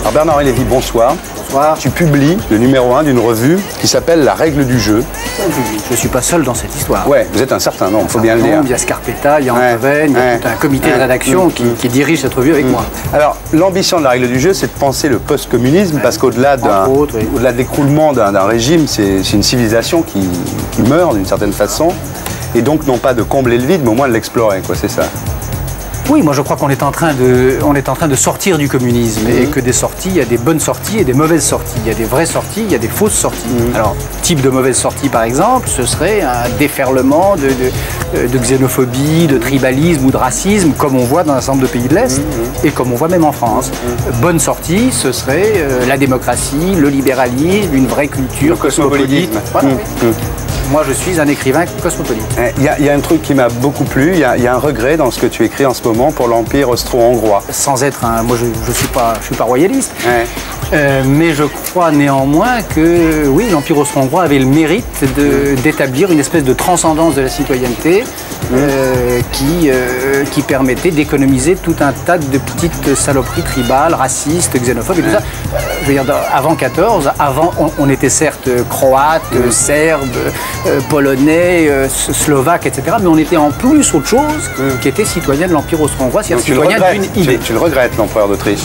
Alors Bernard-Henri Lévy, bonsoir. Bonsoir. Tu publies le numéro 1 d'une revue qui s'appelle La Règle du jeu. Je ne suis pas seul dans cette histoire. Ouais, vous êtes un certain nombre, il faut bien le dire. Il y a Scarpetta, il y a Antoven, il y a tout un comité de rédaction qui dirige cette revue avec moi. Alors, l'ambition de La Règle du jeu, c'est de penser le post-communisme, parce qu'au-delà au-delà de l'écroulement d'un régime, c'est une civilisation qui meurt d'une certaine façon, et donc non pas de combler le vide, mais au moins de l'explorer, quoi, c'est ça. Oui, moi je crois qu'on est en train de sortir du communisme et que des sorties, il y a des bonnes sorties et des mauvaises sorties. Il y a des vraies sorties, il y a des fausses sorties. Alors, type de mauvaise sortie par exemple, ce serait un déferlement de xénophobie, de tribalisme ou de racisme, comme on voit dans un certain nombre de pays de l'Est et comme on voit même en France. Bonne sortie, ce serait la démocratie, le libéralisme, une vraie culture cosmopolite. Voilà. Moi, je suis un écrivain cosmopolite. Il y a un truc qui m'a beaucoup plu, il y a un regret dans ce que tu écris en ce moment pour l'Empire austro-hongrois. Sans être un... Moi, je suis pas royaliste, Ouais. mais je crois néanmoins que, oui, l'Empire austro-hongrois avait le mérite d'établir une espèce de transcendance de la citoyenneté qui permettait d'économiser tout un tas de petites saloperies tribales, racistes, xénophobes et tout ça. Je veux dire, avant 14, on était certes croates, serbes, polonais, slovaques, etc. Mais on était en plus autre chose qui était citoyen de l'Empire austro-hongrois, c'est-à-dire citoyen d'une idée. Tu le regrettes, l'empereur d'Autriche?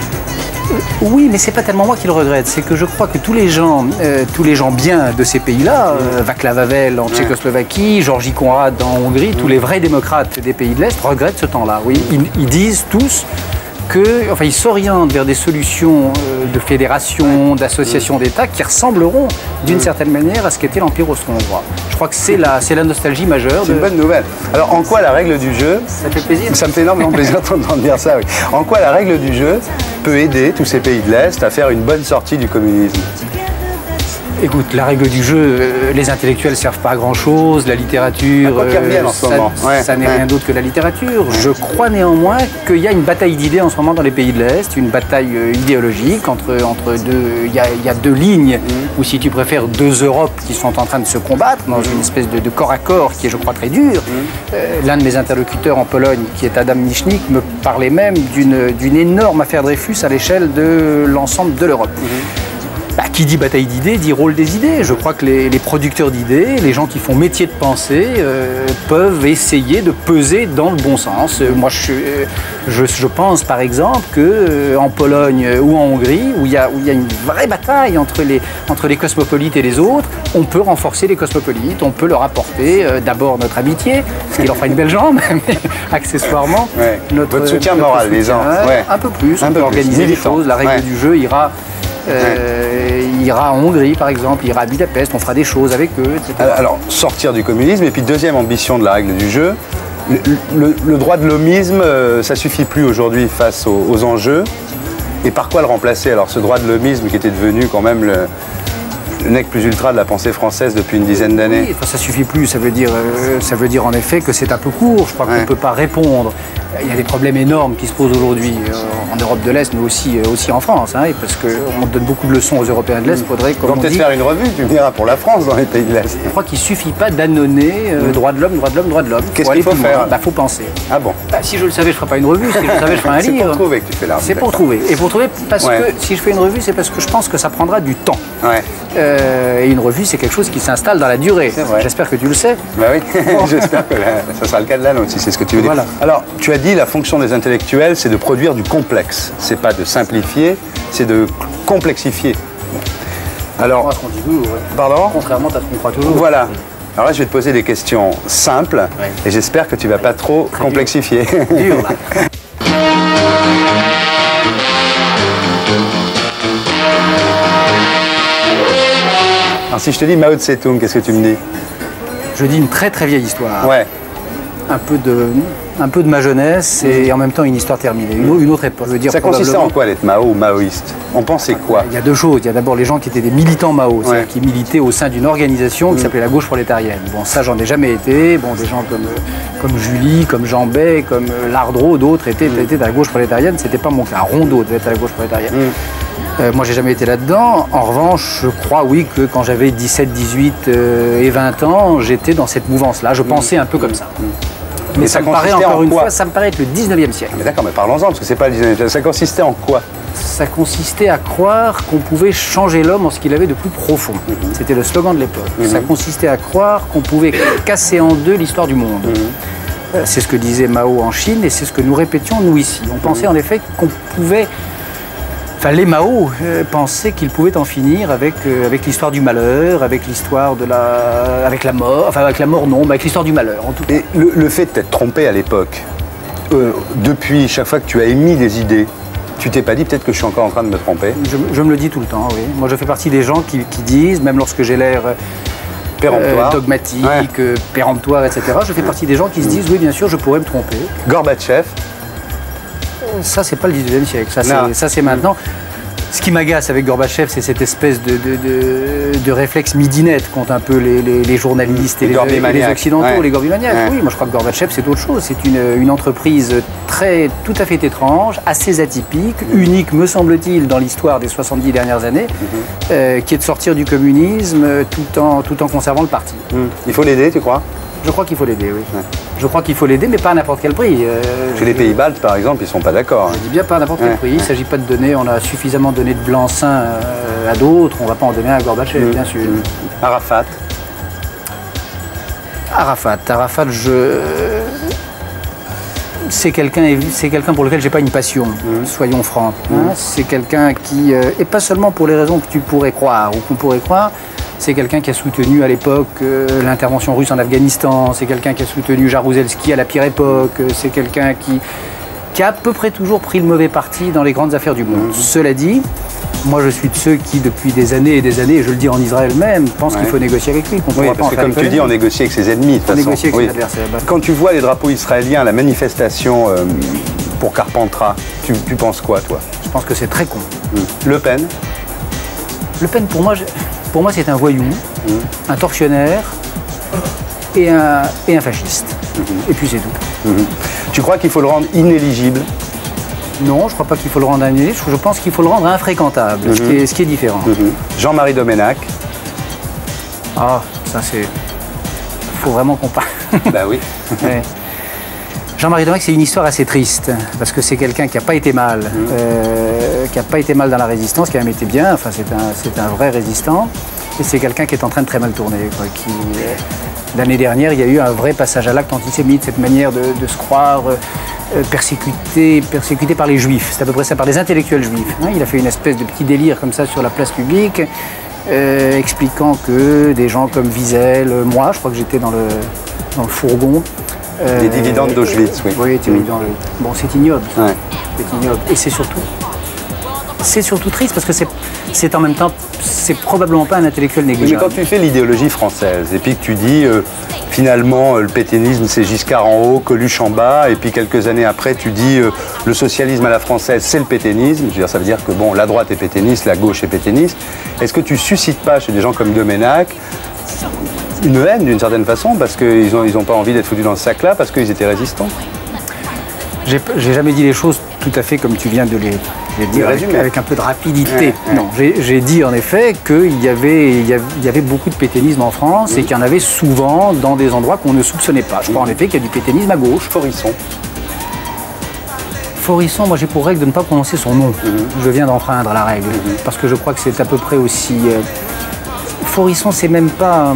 Oui, mais c'est pas tellement moi qui le regrette, c'est que je crois que tous les gens bien de ces pays-là, Václav Havel en Tchécoslovaquie, Georgi Konrad en Hongrie, tous les vrais démocrates des pays de l'Est regrettent ce temps-là. Oui, ils disent tous ils s'orientent vers des solutions de fédération, d'association d'États qui ressembleront d'une certaine manière à ce qu'était l'Empire austro-hongrois. Je crois que c'est la nostalgie majeure. C'est une bonne nouvelle. Alors, en quoi la règle du jeu... Ça fait plaisir. Ça me fait énormément plaisir d'entendre dire ça, oui. En quoi la règle du jeu peut aider tous ces pays de l'Est à faire une bonne sortie du communisme? Écoute, la règle du jeu, les intellectuels ne servent pas à grand-chose, la littérature, ça n'est rien d'autre que la littérature. Je crois néanmoins qu'il y a une bataille d'idées en ce moment dans les pays de l'Est, une bataille idéologique entre deux... Il y a deux lignes, ou si tu préfères, deux Europes qui sont en train de se combattre dans une espèce de corps à corps qui est, je crois, très dur. L'un de mes interlocuteurs en Pologne, qui est Adam Michnik, me parlait même d'une énorme affaire Dreyfus à l'échelle de l'ensemble de l'Europe. Qui dit bataille d'idées, dit rôle des idées. Je crois que les producteurs d'idées, les gens qui font métier de pensée, peuvent essayer de peser dans le bon sens. Moi, je pense par exemple qu'en Pologne ou en Hongrie, où il y a une vraie bataille entre les cosmopolites et les autres, on peut renforcer les cosmopolites, on peut leur apporter d'abord notre amitié, ce qui leur fera une belle jambe, mais accessoirement votre soutien moral, les gens. Un peu plus, on peut organiser des choses. La règle du jeu ira... il ira en Hongrie, par exemple, il ira à Budapest, on fera des choses avec eux, etc. Alors, sortir du communisme, et puis deuxième ambition de la règle du jeu, le droit de l'homisme, ça suffit plus aujourd'hui face aux enjeux. Et par quoi le remplacer? Alors, ce droit de l'homisme qui était devenu quand même le nec plus ultra de la pensée française depuis une dizaine d'années. Oui, ça suffit plus, ça veut dire en effet que c'est un peu court, je crois qu'on ne peut pas répondre. Il y a des problèmes énormes qui se posent aujourd'hui en Europe de l'Est, mais aussi en France, parce qu'on donne beaucoup de leçons aux Européens de l'Est, il faudrait, comme on dit... peut-être faire une revue, tu me diras, pour la France dans les pays de l'Est. Je crois qu'il ne suffit pas d'annoncer droit de l'homme, droit de l'homme, droit de l'homme. Qu'est-ce qu'il faut faire? Il faut penser. Ah bon? Si je le savais, je ne ferais pas une revue, si je le savais, je ferais un livre. C'est pour trouver que tu fais la revue. C'est pour trouver. Et pour trouver, parce que si je fais une revue, c'est parce que je pense que ça prendra du temps. Et une revue, c'est quelque chose qui s'installe dans la durée. J'espère que tu le sais. Bah oui, j'espère que ça sera le cas de la nôtre, si c'est ce que tu veux dire. Alors, tu as dit la fonction des intellectuels, c'est de produire du complexe. C'est pas de simplifier, c'est de complexifier. Alors, ce qu'on dit toujours, pardon? Contrairement à ce qu'on croit toujours. Voilà. Alors là, je vais te poser des questions simples et j'espère que tu vas pas trop complexifier. Dur, là. Alors si je te dis Mao Tse-tung, qu'est-ce que tu me dis? Je dis une très très vieille histoire. Ouais. Un peu de ma jeunesse et en même temps une histoire terminée, une autre époque. Je veux dire, ça consistait en quoi d'être Mao ou maoïste? On pensait quoi? Il y a deux choses. Il y a d'abord les gens qui étaient des militants Mao, c'est-à-dire qui militaient au sein d'une organisation qui s'appelait la gauche prolétarienne. Bon, ça, j'en ai jamais été. Bon, des gens comme Julie, comme Jean Bay, comme Lardreau, d'autres étaient de la gauche prolétarienne. C'était pas mon cas. Rondeau devait être à la gauche prolétarienne. Moi, j'ai jamais été là-dedans. En revanche, je crois, oui, que quand j'avais 17, 18 et 20 ans, j'étais dans cette mouvance-là. Je pensais un peu comme ça. Mais ça me paraît, encore une fois, ça me paraît être le 19e siècle. D'accord, mais parlons-en, parce que c'est pas le 19e siècle. Ça consistait en quoi? Ça consistait à croire qu'on pouvait changer l'homme en ce qu'il avait de plus profond. C'était le slogan de l'époque. Ça consistait à croire qu'on pouvait casser en deux l'histoire du monde. C'est ce que disait Mao en Chine et c'est ce que nous répétions nous ici. On pensait en effet qu'on pouvait... Enfin, les Mao pensaient qu'ils pouvaient en finir avec l'histoire du malheur, avec l'histoire de la... avec la mort, enfin avec la mort non, mais avec l'histoire du malheur en tout cas. Et le fait de t'être trompé à l'époque, depuis chaque fois que tu as émis des idées, tu t'es pas dit peut-être que je suis encore en train de me tromper? Je me le dis tout le temps, oui. Moi je fais partie des gens qui disent, même lorsque j'ai l'air dogmatique, péremptoire, etc., je fais partie des gens qui se disent oui bien sûr je pourrais me tromper. Gorbatchev? Ça, c'est pas le 19e siècle, ça c'est maintenant. Ce qui m'agace avec Gorbatchev, c'est cette espèce de réflexe midinette qu'ont un peu les journalistes et les occidentaux, les gorbimaniaques. Oui, moi je crois que Gorbatchev, c'est autre chose. C'est une entreprise tout à fait étrange, assez atypique, unique, me semble-t-il, dans l'histoire des 70 dernières années, qui est de sortir du communisme tout en conservant le parti. Il faut l'aider, tu crois? Je crois qu'il faut l'aider, oui. Je crois qu'il faut l'aider, mais pas à n'importe quel prix. Chez les pays baltes, par exemple, ils ne sont pas d'accord. Je dis bien pas à n'importe quel prix. Il ne s'agit pas de donner, on a suffisamment donné de blanc-seing à d'autres, on ne va pas en donner à Gorbatchev, bien sûr. Arafat? Arafat, c'est quelqu'un pour lequel j'ai pas une passion, soyons francs. C'est quelqu'un qui, et pas seulement pour les raisons que tu pourrais croire ou qu'on pourrait croire, c'est quelqu'un qui a soutenu à l'époque l'intervention russe en Afghanistan, c'est quelqu'un qui a soutenu Jaruzelski à la pire époque, c'est quelqu'un qui a à peu près toujours pris le mauvais parti dans les grandes affaires du monde. Cela dit, moi je suis de ceux qui, depuis des années et des années, et je le dis en Israël même, pensent qu'il faut négocier avec lui. Oui, parce que comme tu dis, on négocie avec ses ennemis de toute façon. Négocie avec ses adversaires. Quand tu vois les drapeaux israéliens, la manifestation pour Carpentras, tu penses quoi, toi? Je pense que c'est très con. Le Pen? Le Pen, pour moi, c'est un voyou, un tortionnaire et un fasciste. Et puis c'est tout. Tu crois qu'il faut le rendre inéligible? Non, je ne crois pas qu'il faut le rendre inéligible. Je pense qu'il faut le rendre infréquentable, ce qui est différent. Jean-Marie Domenach? Ah, ça c'est... Il faut vraiment qu'on parle. Bah oui. Ouais. Jean-Marie Domenach, c'est une histoire assez triste, parce que c'est quelqu'un qui n'a pas été mal, dans la résistance, qui a même été bien, enfin c'est un vrai résistant, et c'est quelqu'un qui est en train de très mal tourner. L'année dernière, il y a eu un vrai passage à l'acte antisémite, cette manière de se croire persécuté par les juifs, c'est à peu près ça, par les intellectuels juifs. Il a fait une espèce de petit délire comme ça sur la place publique, expliquant que des gens comme Wiesel, moi, je crois que j'étais dans le fourgon, les dividendes d'Auschwitz, oui. Oui, bon, c'est ignoble. Ouais. C'est ignoble. Et c'est surtout triste parce que c'est en même temps, c'est probablement pas un intellectuel négligeable. Mais quand tu fais l'idéologie française et puis que tu dis finalement le pétainisme c'est Giscard en haut, Coluche en bas, et puis quelques années après tu dis le socialisme à la française c'est le pétainisme, je veux dire, ça veut dire que bon, la droite est pétainiste, la gauche est pétainiste. Est-ce que tu suscites pas chez des gens comme Domenach une haine d'une certaine façon, parce qu'ils n'ont pas envie d'être foutus dans ce sac-là, parce qu'ils étaient résistants? J'ai jamais dit les choses tout à fait comme tu viens de les dire, avec un peu de rapidité. Non, j'ai dit en effet qu'il y avait beaucoup de pétainisme en France et qu'il y en avait souvent dans des endroits qu'on ne soupçonnait pas. Je crois en effet qu'il y a du pétainisme à gauche. Forisson, moi j'ai pour règle de ne pas prononcer son nom. Je viens d'enfreindre la règle, parce que je crois que c'est à peu près aussi... Forisson, c'est même pas...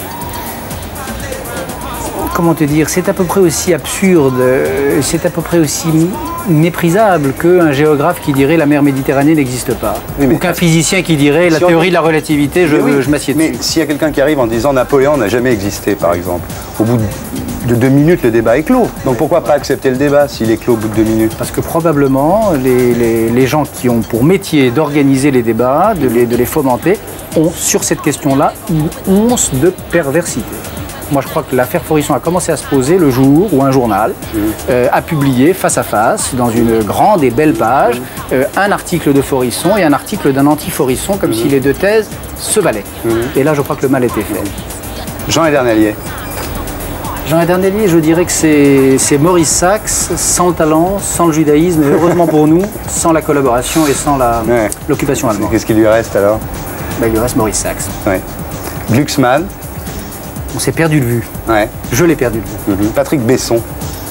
Comment te dire, c'est à peu près aussi absurde, c'est à peu près aussi méprisable qu'un géographe qui dirait la mer Méditerranée n'existe pas. Oui, ou qu'un physicien qui dirait la théorie de la relativité, je m'assieds dessus. Mais s'il y a quelqu'un qui arrive en disant Napoléon n'a jamais existé, par exemple, au bout de 2 minutes, le débat est clos. Donc pourquoi pas accepter le débat s'il est clos au bout de 2 minutes? Parce que probablement, les gens qui ont pour métier d'organiser les débats, de les fomenter, ont sur cette question-là une once de perversité. Moi, je crois que l'affaire Forisson a commencé à se poser le jour où un journal a publié face à face, dans une grande et belle page, un article de Forisson et un article d'un anti-Forisson, comme si les deux thèses se valaient. Et là, je crois que le mal était fait. Jean Edernalier. Jean Edernalier, je dirais que c'est Maurice Sachs, sans le talent, sans le judaïsme, et heureusement pour nous, sans la collaboration et sans l'occupation allemande. Qu'est-ce qui lui reste alors? Il lui reste Maurice Sachs. Ouais. Glucksmann. On s'est perdu de vue. Ouais. Je l'ai perdu de vue. Patrick Besson.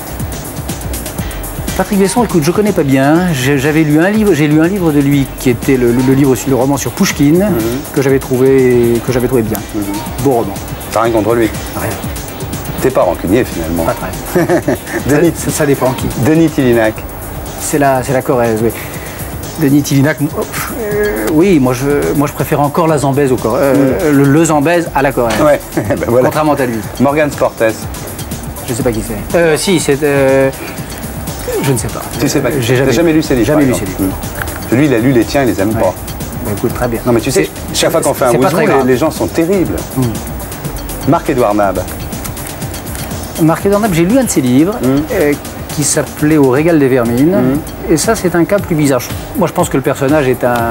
Patrick Besson, écoute, je connais pas bien. J'ai lu un livre de lui qui était le livre sur le roman sur Pouchkine, que j'avais trouvé bien. Beau roman. T'as rien contre lui? Rien. T'es pas rancunier finalement. Pas très. ça dépend qui. Denis Tillinac. C'est la Corrèze, oui. Denis Tillinac, oui, moi je préfère encore la Zambèze au Corrèze. Le Zambèze à la Corrèze. Ouais, ben voilà. Contrairement à lui. Morgan Sportes. Je sais pas qui c'est. Si, c'est. Je ne sais pas. Tu sais pas. T'as jamais lu ses livres? Jamais lu ses livres. Lui, il a lu les tiens, il les aime pas. Bah, écoute, très bien. Non, mais tu sais, chaque fois qu'on fait un Wouzou, les gens sont terribles. Marc-Édouard Nab. Marc-Édouard Nab, j'ai lu un de ses livres qui s'appelait Au régal des vermines. Et ça, c'est un cas plus bizarre. Moi, je pense que le personnage est un.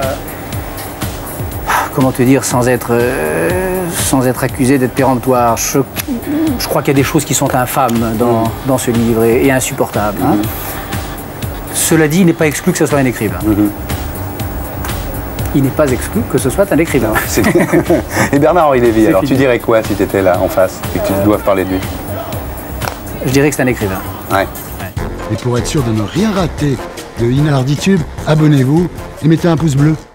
Comment te dire, sans être accusé d'être péremptoire. Je crois qu'il y a des choses qui sont infâmes dans ce livre et insupportables. Hein. Cela dit, il n'est pas exclu que ce soit un écrivain. Il n'est pas exclu que ce soit un écrivain. Et Bernard-Henri Lévy, alors tu dirais quoi si tu étais là en face et que tu dois parler de lui? Je dirais que c'est un écrivain. Ouais. Et pour être sûr de ne rien rater de Inarditube, abonnez-vous et mettez un pouce bleu.